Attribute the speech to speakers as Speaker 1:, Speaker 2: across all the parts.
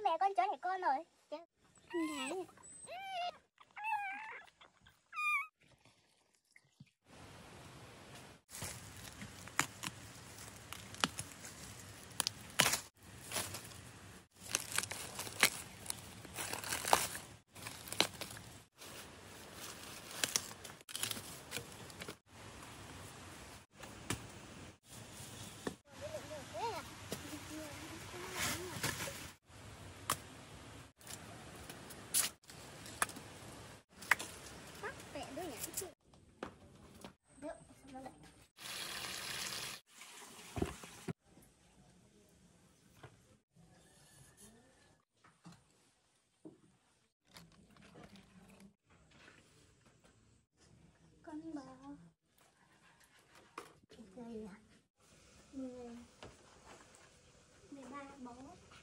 Speaker 1: mẹ con chó này con rồi. Đấy. Con bò đây là 13 bó.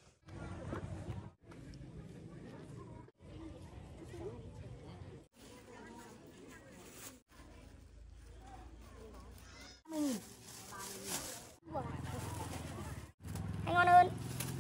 Speaker 1: Hay ngon hơn.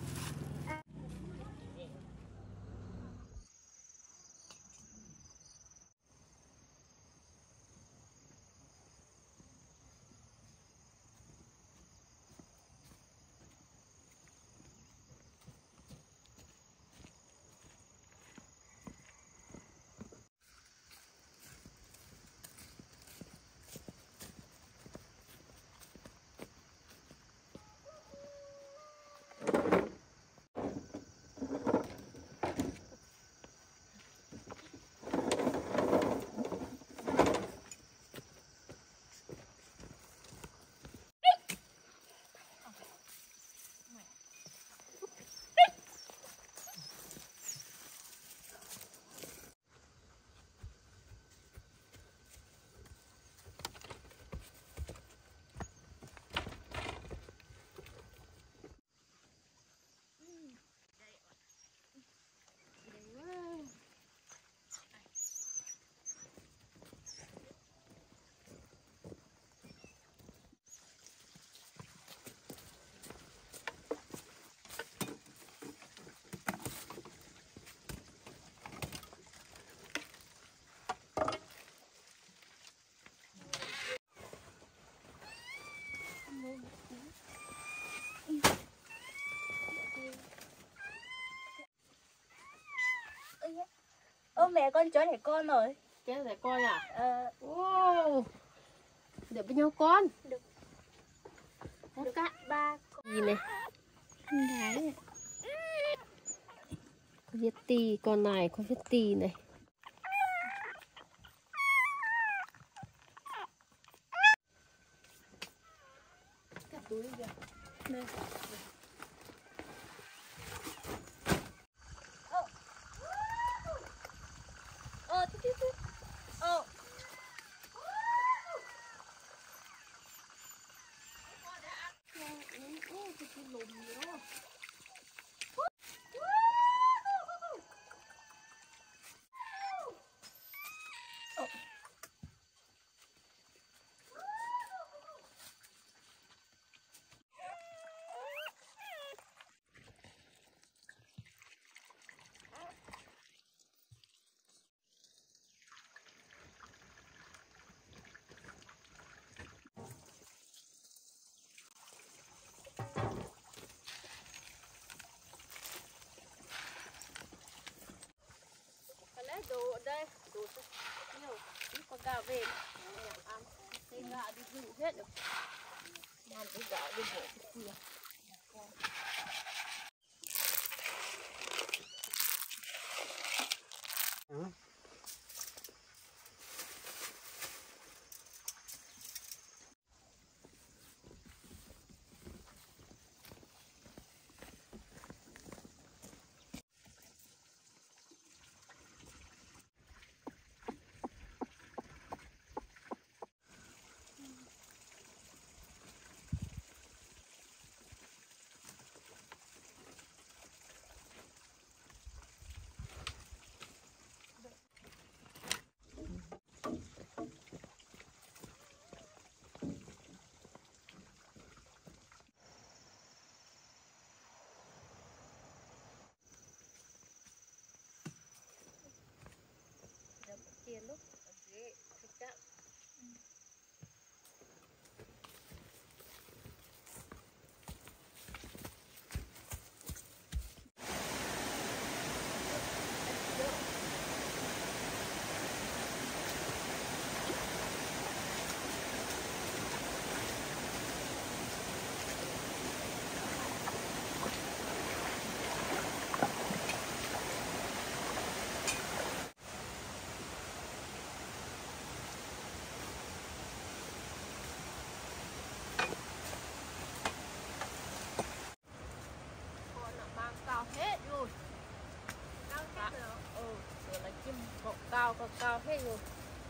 Speaker 1: Ô mẹ con chó này con rồi.
Speaker 2: Chó này con à? Wow. Được bao nhiêu con?
Speaker 1: Được.
Speaker 2: Được cả
Speaker 1: 3
Speaker 2: con. Gì này?
Speaker 1: Con gái này.
Speaker 2: Con Việt tì, con này con Việt tì này. Cả túi kìa.
Speaker 1: Đây.
Speaker 2: Đồ ở đây, đồ nhiều, con gà về ăn, cây gà đi rừng hết được, làm cái gà đi bỏ cái kia. hết rồi. Cao hết rồi. Rồi là chim cao hết rồi.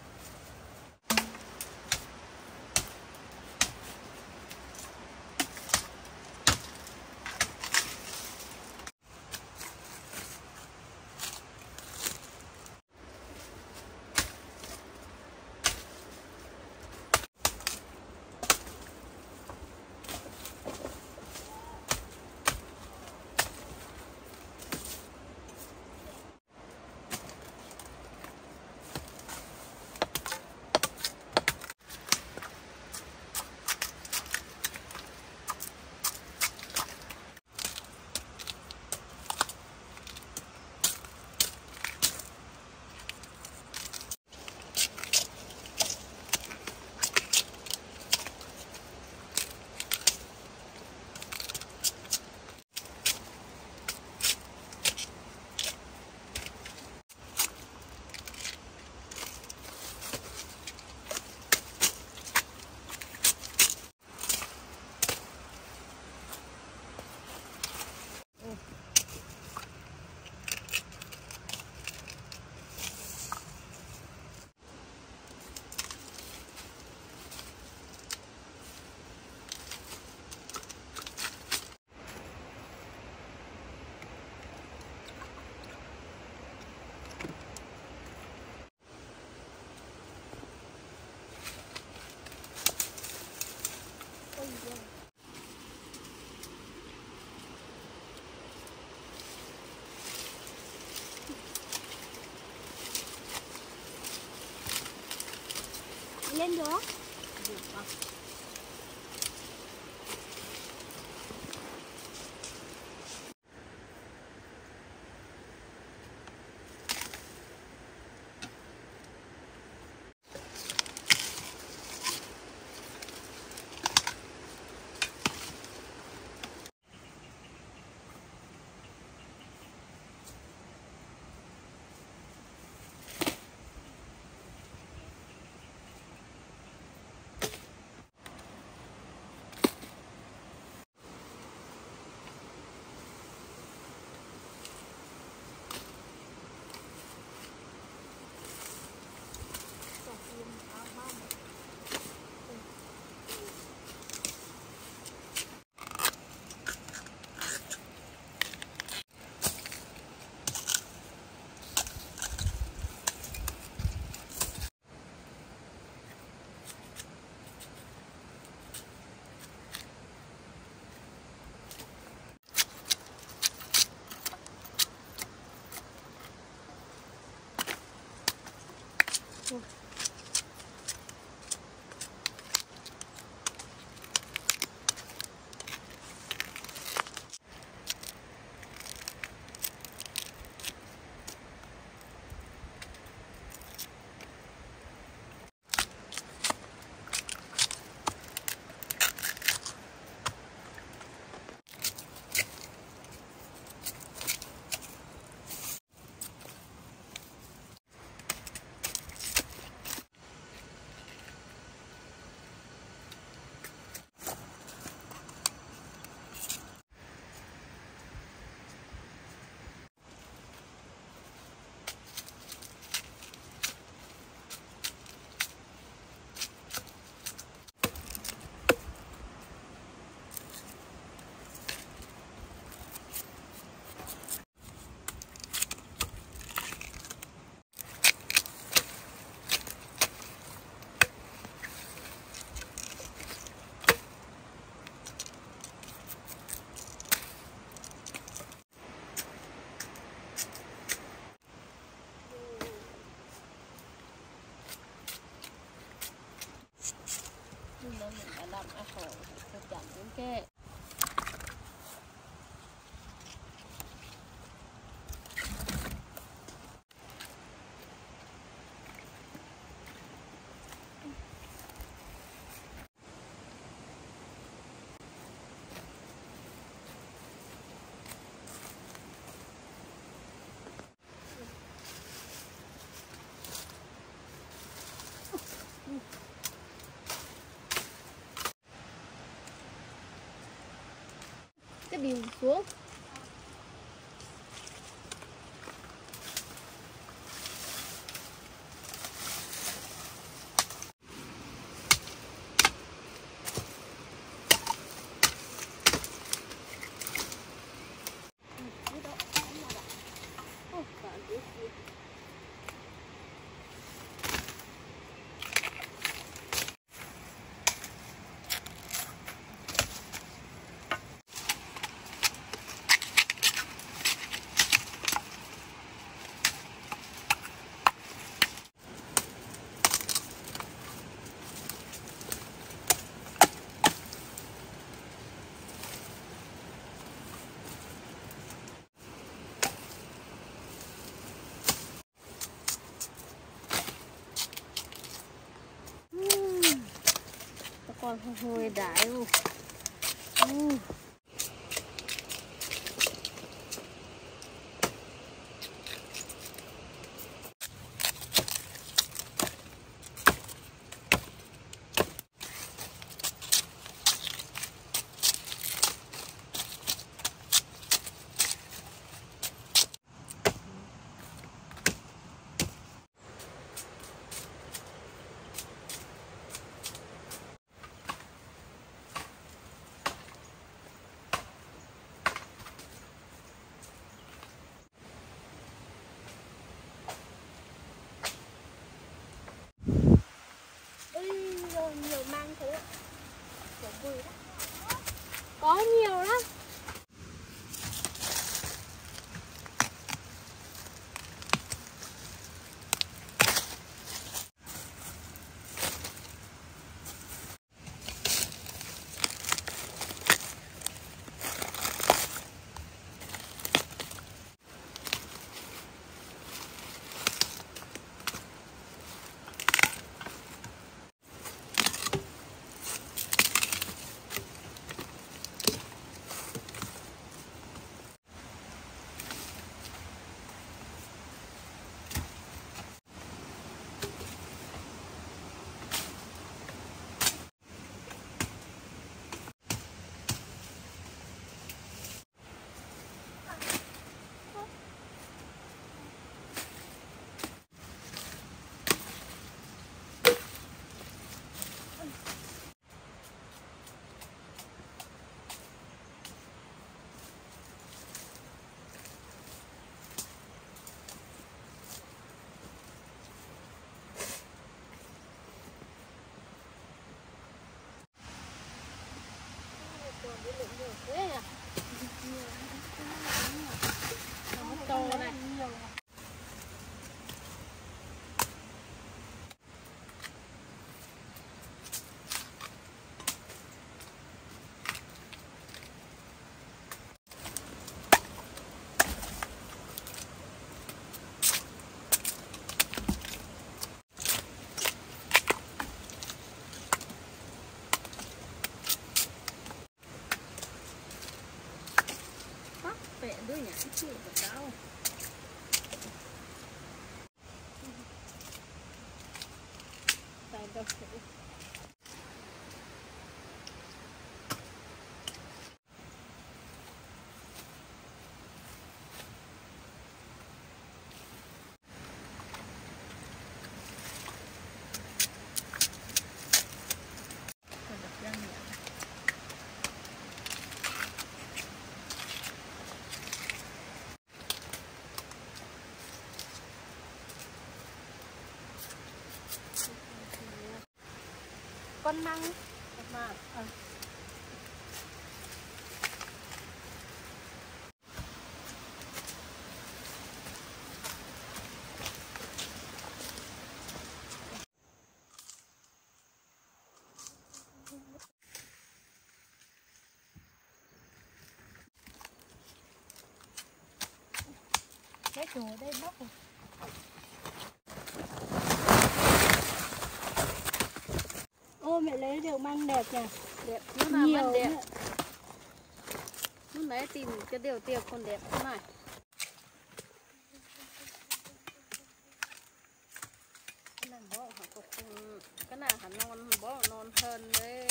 Speaker 1: Lên được.
Speaker 2: Được không? Mình đã làm ăn hồ cho chậm những cái
Speaker 1: Cái điều xuống.
Speaker 2: con hồi đái luôn.
Speaker 1: Nhiều mang thế. Vui lắm.
Speaker 2: Có nhiều lắm. Thế à? Nó to này. Vẽ đứa nhãn chịu của tao. Tại đâu sẽ con măng mà
Speaker 1: Cái chùa đây bóc rồi. Ô mẹ lấy rượu măng đẹp nhỉ?
Speaker 2: đẹp, nó là
Speaker 1: nhiều
Speaker 2: đẹp. Lúc nãy tìm cái điều tiệc còn đẹp thế này. Cái này bó hả cục, cái nào hả non bó non hơn đấy.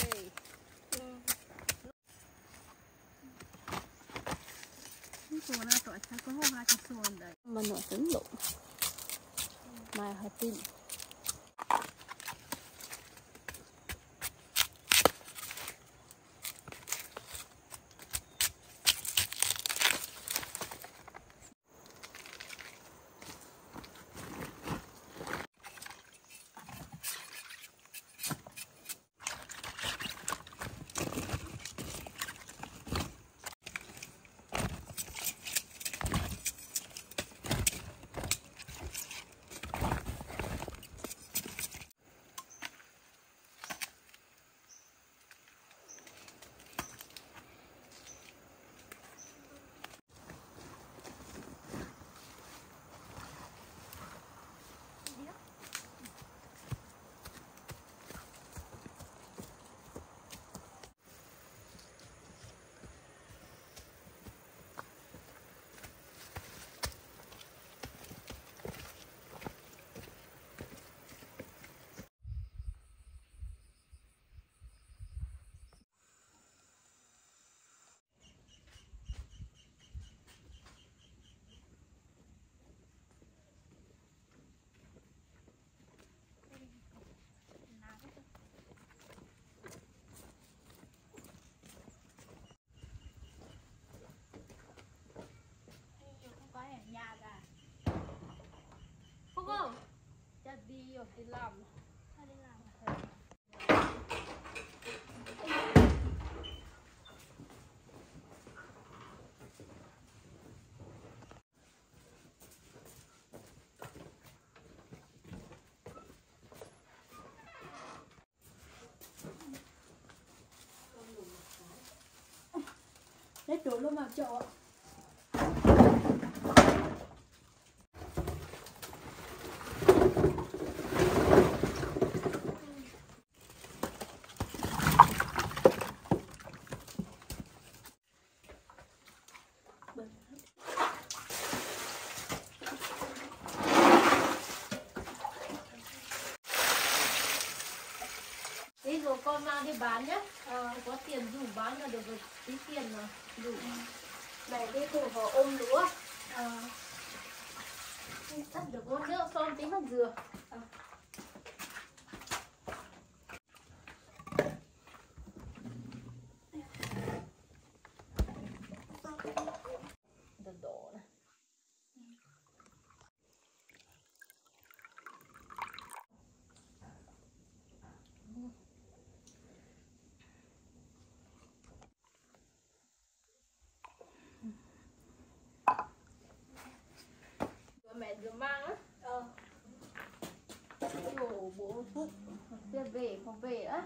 Speaker 2: Sua na tội sao có hoa cho sua đấy. Mà nó trứng lụng. Mà hả tin. đi làm.
Speaker 1: Thôi đi làm.
Speaker 2: Lấy trộn luôn mà chợ. Thế rồi con mang đi bán nhé. Có tiền dùng bán là được rồi, tí tiền mà đủ.
Speaker 1: Mẹ đi cùng họ ôm lúa.
Speaker 2: Cắt được con nước xong tí hạt dừa. Đổ này. Mẹ vừa mang á. Đổ bố Phúc về không về á.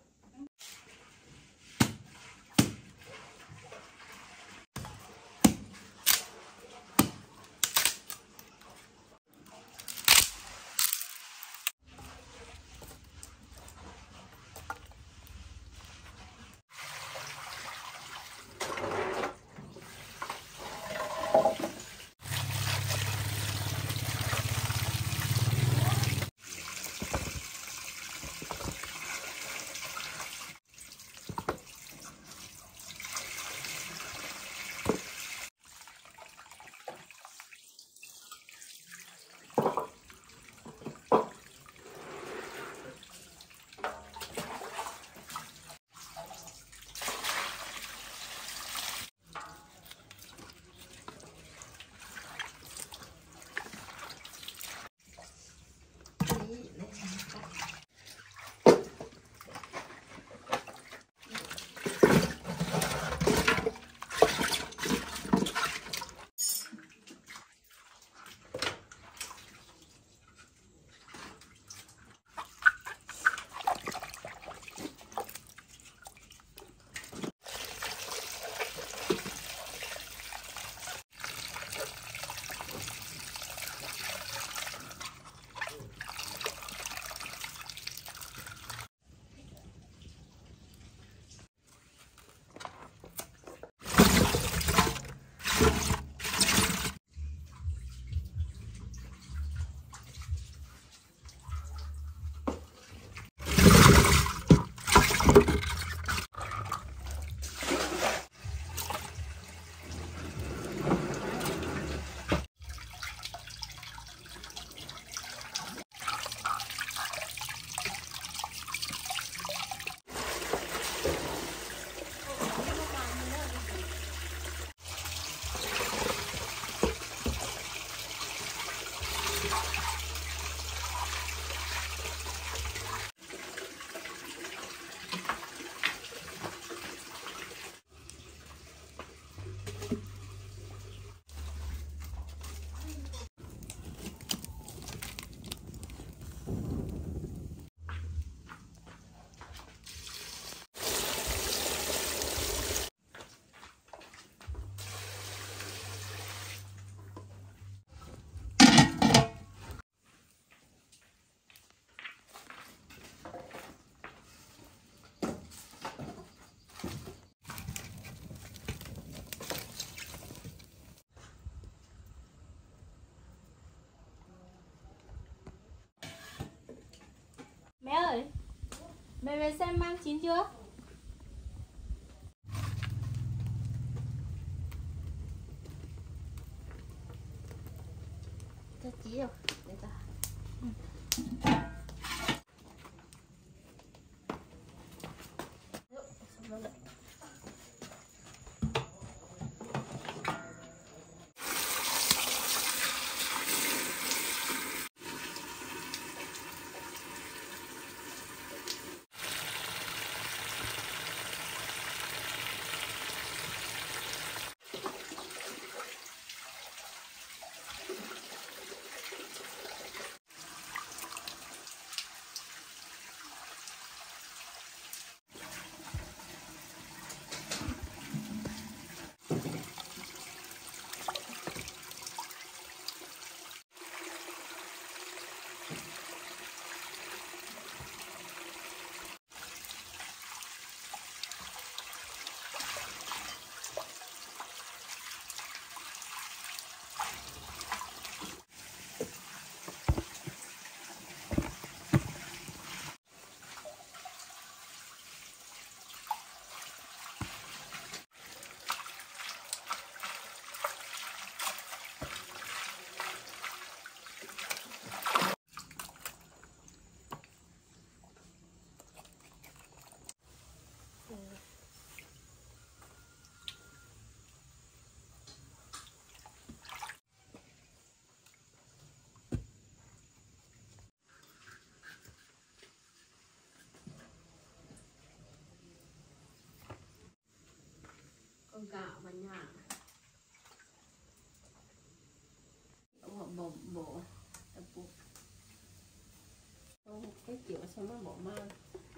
Speaker 1: Mẹ ơi, mẹ về xem mang chín chưa?
Speaker 2: Cho chí rồi, để ta. con gạo và nhà bộ bộ tập bộ cái kiểu xong nó bỏ mang.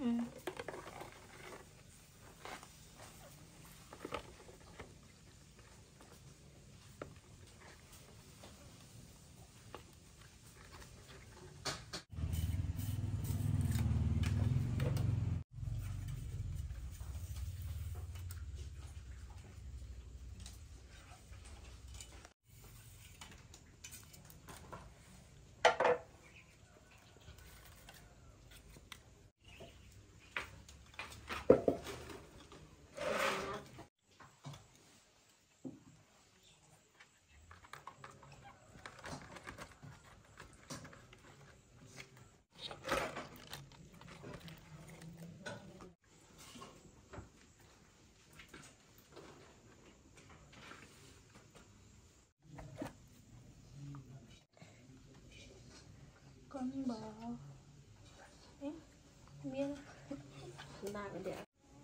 Speaker 1: Con bò ấy miếng
Speaker 2: Ba cái đẹp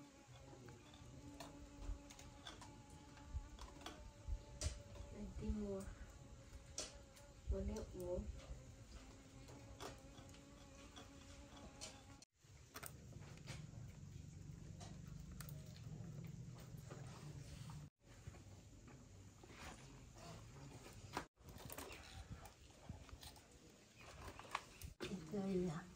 Speaker 2: anh đi mua liệu uống đây à.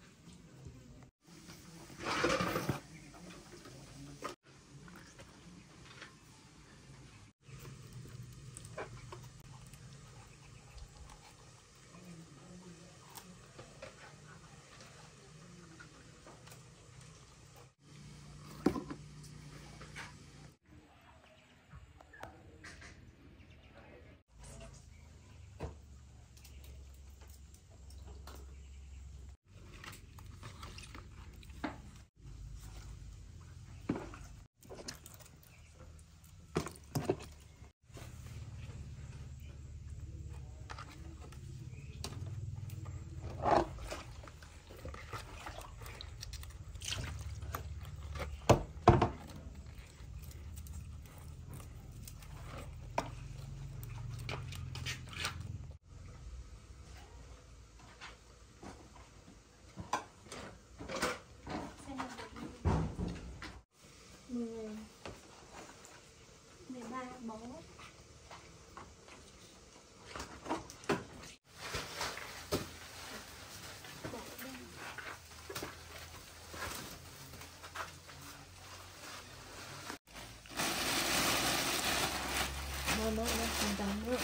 Speaker 1: mười ba bó.
Speaker 2: Nó không dám nữa.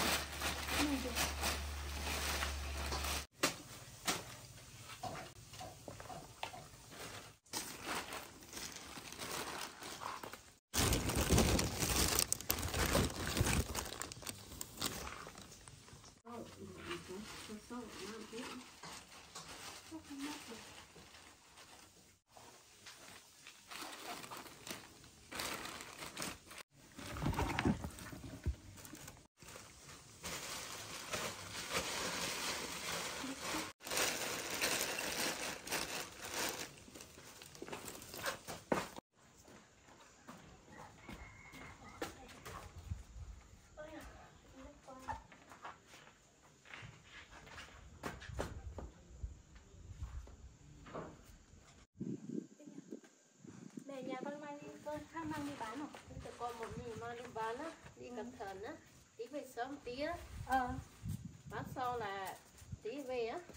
Speaker 1: Nhà con mang đi bán không?
Speaker 2: Tụi con một mình mang đi bán á, đi cẩn thận á, tí về sớm tí á. Bán sau là tí về á.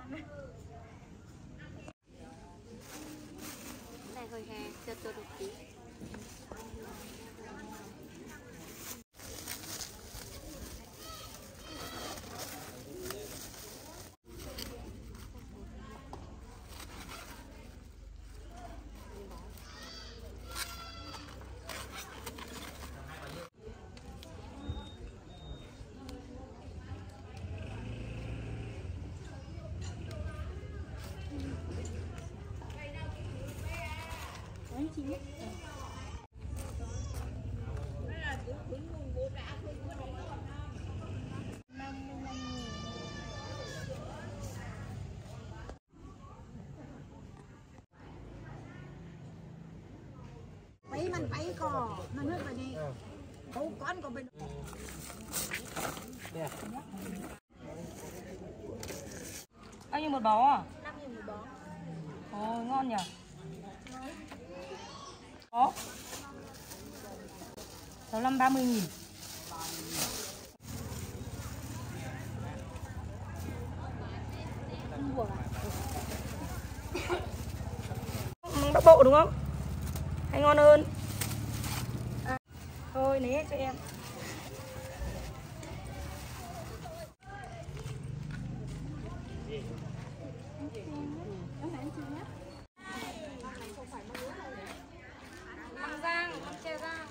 Speaker 2: Này hơi hè cho tôi được tí.
Speaker 1: Đấy chị biết. Bấy mình bấy cò nó nước vào đi. Cô con của mình.
Speaker 3: Bao nhiêu một bó à?
Speaker 1: 5.000 một bó.
Speaker 3: Ồ, ngon nhỉ? Có 65-30.000. Bắc Bộ đúng không? Hay ngon hơn? À, thôi lấy hết cho em.
Speaker 1: Măng rang, măng tre rang.